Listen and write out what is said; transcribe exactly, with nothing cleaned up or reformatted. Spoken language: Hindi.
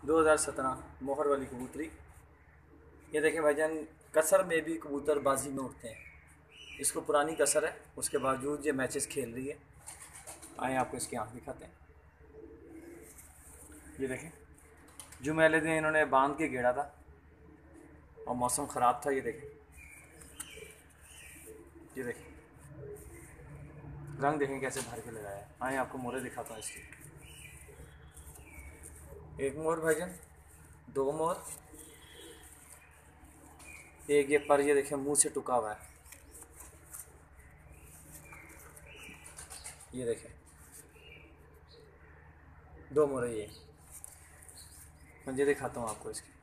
दो हज़ार सत्रह मोहर वाली कबूतरी। ये देखें भाईजान, कसर में भी कबूतर बाजी में उठते हैं। इसको पुरानी कसर है, उसके बावजूद ये मैचेस खेल रही है। आए आपको इसकी आँख दिखाते हैं। ये देखें, जुमेले दिन इन्होंने बांध के घेरा था और मौसम ख़राब था। ये देखें, ये देखें रंग देखें कैसे भर के लगाया है। आए आपको मोरे दिखाता हूँ इसकी। एक मोर भाईजान, दो मोर, एक ये पर, ये देखें मुंह से टुका हुआ है। ये देखें दो मोरे। ये पंजे दिखाता हूँ आपको इसके।